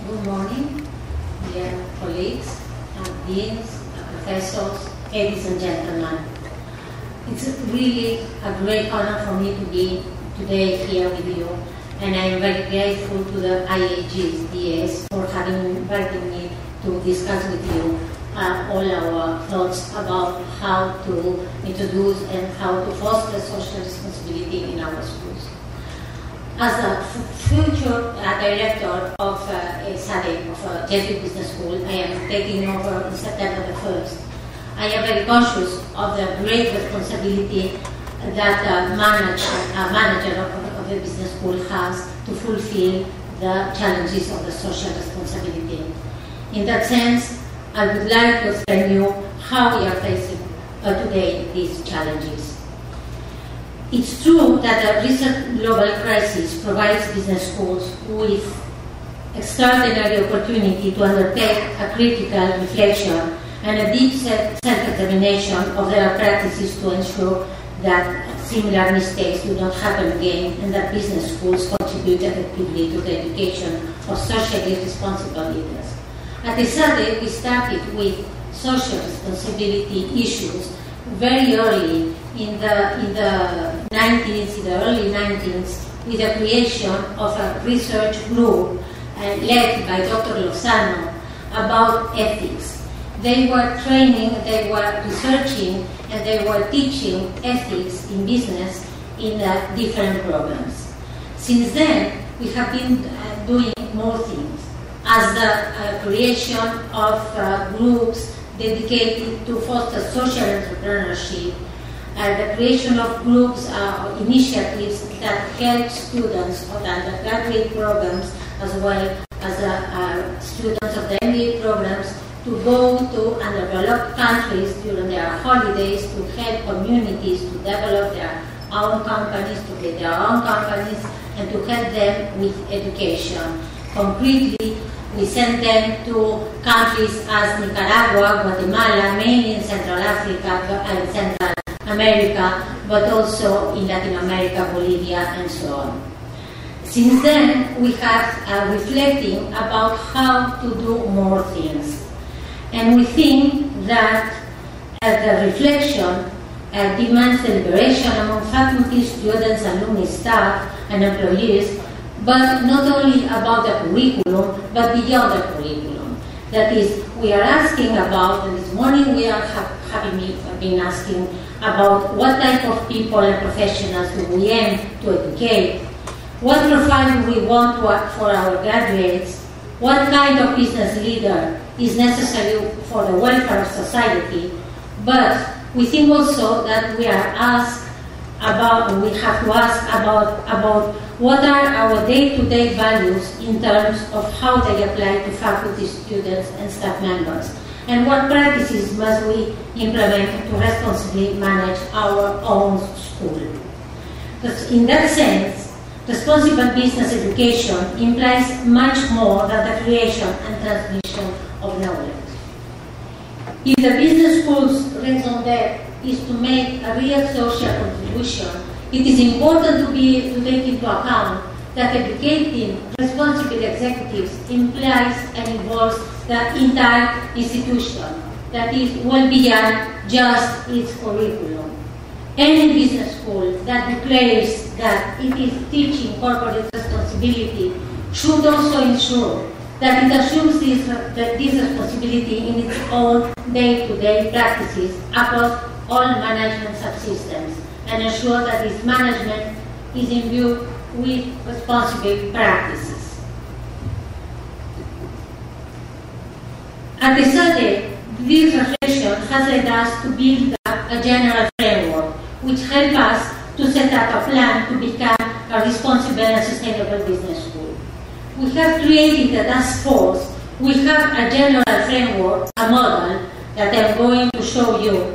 Good morning, dear colleagues, deans, professors, ladies and gentlemen. It's really a great honor for me to be today here with you, and I am very grateful to the IAJBS for having invited me to discuss with you all our thoughts about how to introduce and how to foster social responsibility in our schools. As a future director of ESADE, of Jesuit Business School, I am taking over on September the 1st. I am very conscious of the great responsibility that a manager of the business school has to fulfill the challenges of the social responsibility. In that sense, I would like to explain you how we are facing today these challenges. It's true that the recent global crisis provides business schools with extraordinary opportunity to undertake a critical reflection and a deep self-examination of their practices to ensure that similar mistakes do not happen again and that business schools contribute effectively to the education of socially responsible leaders. At ESADE, we started with social responsibility issues very early in the early 90s, with the creation of a research group led by Dr. Lozano about ethics. They were training, they were researching, and they were teaching ethics in business in different programs. Since then, we have been doing more things, as the creation of groups dedicated to foster social entrepreneurship, the creation of groups or initiatives that help students of the undergraduate programs as well as students of the MBA programs to go to underdeveloped countries during their holidays to help communities to develop their own companies, to get their own companies, and to help them with education. Concretely, we send them to countries as Nicaragua, Guatemala, mainly in Central Africa and Central America, but also in Latin America, Bolivia, and so on. Since then, we have reflecting about how to do more things. And we think that the reflection demands deliberation among faculty, students, alumni, staff, and employees, but not only about the curriculum, but beyond the curriculum. That is, we are asking about, and this morning we are been asking about what type of people and professionals do we aim to educate, what profile do we want for our graduates, what kind of business leader is necessary for the welfare of society, but we think also that we have to ask about what are our day-to-day values in terms of how they apply to faculty, students, and staff members, and what practices must we implement to responsibly manage our own school. Because in that sense, responsible business education implies much more than the creation and transmission of knowledge. If the business school's raison d'etre is to make a real social contribution, it is important to take into account that educating responsible executives implies and involves the entire institution, that is well beyond just its curriculum. Any business school that declares that it is teaching corporate responsibility should also ensure that it assumes this responsibility in its own day-to-day practices across all management subsystems, and ensure that this management is imbued with responsible practices. At ESADE, this reflection has led us to build up a general framework which helps us to set up a plan to become a responsible and sustainable business school. We have created a task force. We have a general framework, a model that I'm going to show you.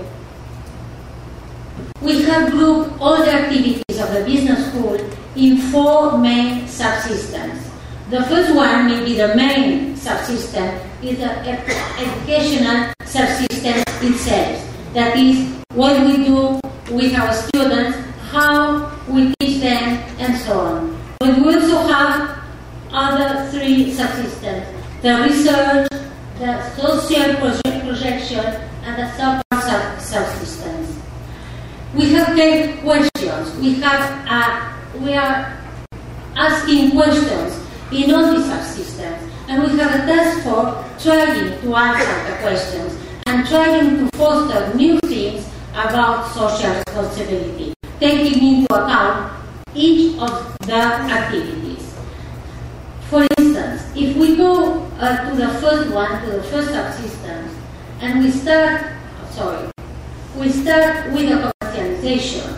We have grouped all the activities of the business school in 4 main subsystems. The first one, maybe the main subsystem, is the educational subsystem itself. That is, what we do with our students, how we teach them, and so on. But we also have other 3 subsystems. the research, the social projection, and the support subsistence. We have taken questions. We are asking questions in all these subsystems, and we have a task force trying to answer the questions and trying to foster new things about social responsibility, taking into account each of the activities. For instance, if we go to the first one, to the first subsystem, and we start with the commercialization.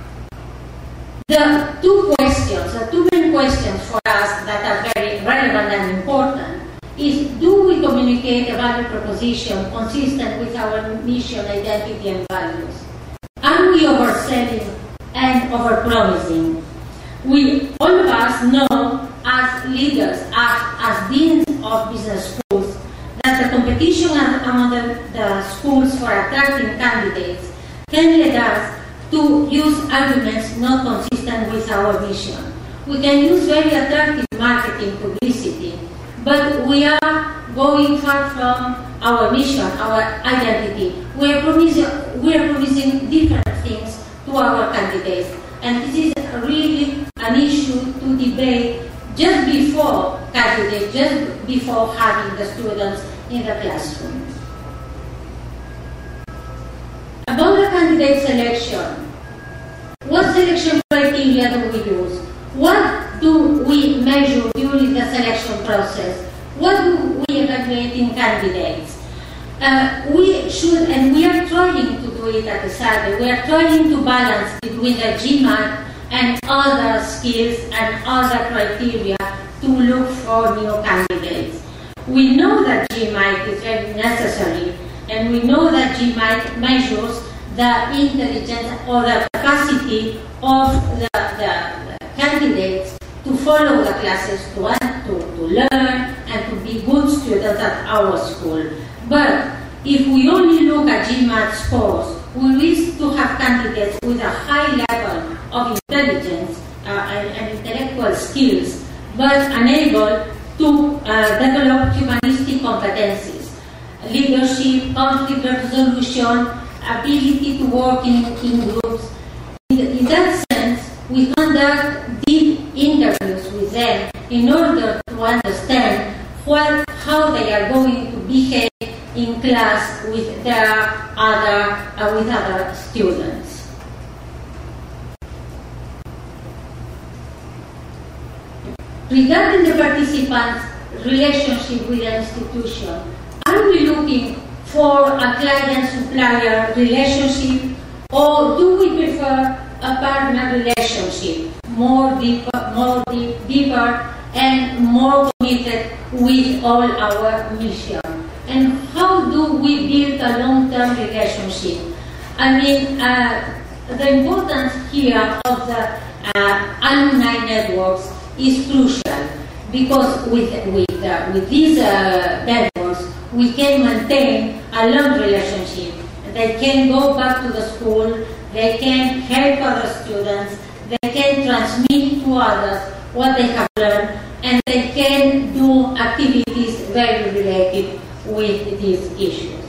The two main questions for us that are very relevant and important is, do we communicate a value proposition consistent with our mission, identity, and values? Are we overselling and overpromising? All of us know, as leaders, as deans of business schools, that the competition among the schools for attracting candidates can lead us to use arguments not consistent with our mission. We can use very attractive marketing publicity, but we are going far from our mission, our identity. We are promising different things to our candidates, and this is really an issue to debate just before candidates, just before having the students in the classroom. About the candidate selection, what selection criteria do we use? What do we measure during the selection process? What do we evaluate in candidates? We should, and we are trying to do it at ESADE, we are trying to balance between the GMAT and other skills and other criteria to look for new candidates. We know that GMAT is very necessary, and we know that GMAT measures the intelligence or the capacity of the candidates to follow the classes, to learn, and to be good students at our school. But if we only look at GMAT scores, we risk to have candidates with a high level of intelligence and intellectual skills, but unable to develop humanistic competencies, leadership, conflict resolution, ability to work in groups. In that sense, we conduct deep interviews with them in order to understand how they are going to behave in class with their other students. Regarding the participants' relationship with the institution, are we looking for a client-supplier relationship, or do we prefer a partner relationship, more deeper and more committed with all our mission? And how do we build a long-term relationship? I mean, the importance here of the alumni networks is crucial, because with these networks, we can maintain a long relationship. They can go back to the school, they can help other students, they can transmit to others what they have learned, and they can do activities very related with these issues.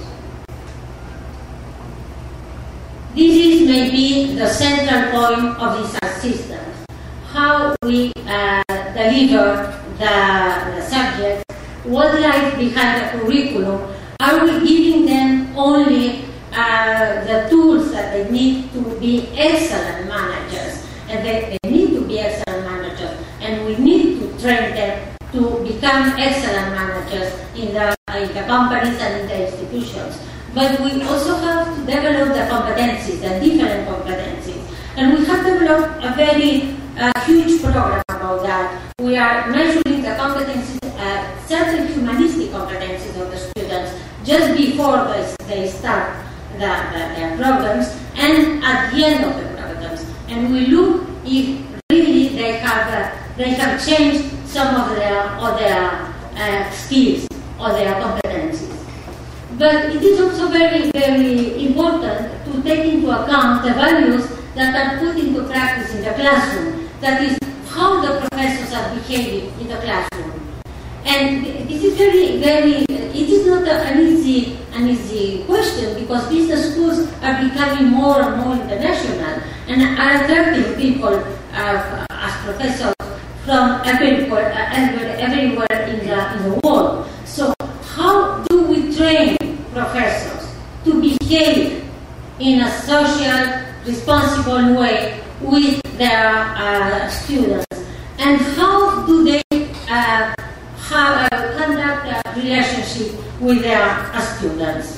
This is maybe the central point of this system, how we deliver the subjects, what lies behind the curriculum. Are we giving them only the tools that they need to be excellent managers? And they need to be excellent managers, and we need to train them to become excellent managers in the companies and in the institutions. But we also have to develop the competencies, the different competencies. And we have developed a very huge program about that. We are measuring the competencies, certain humanistic competencies of the students just before they start their programs and at the end of the programs. And we look if really they have changed some of their skills or their competencies. But it is also very, very important to take into account the values that are put into practice in the classroom. That is, how the professors are behaving in the classroom. And this is it is not an easy question, because business schools are becoming more and more international and are attracting people as professors from everywhere in the world. So how do we train professors to behave in a social, responsible way with their students? And how do they conduct a relationship with their students?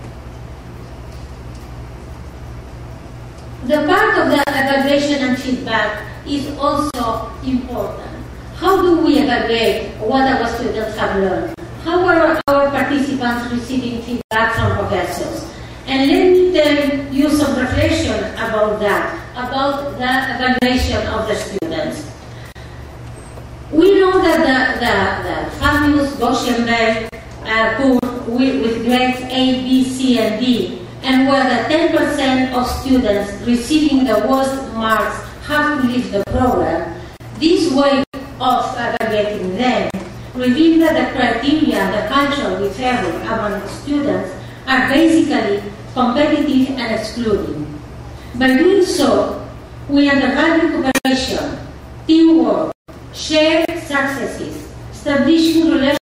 The part of the evaluation and feedback is also important. How do we evaluate what our students have learned? How are our participants receiving feedback from professors? And let me tell you some reflection about that, about the evaluation of the students. We know that the famous Gaussian-Bell curve with grades A, B, C, and D, and where the 10% of students receiving the worst marks have to leave the program, this way of evaluating them reveal that the criteria and the culture we favor among students are basically competitive and excluding. By doing so, we undervalue cooperation, teamwork, shared successes, establishing relationships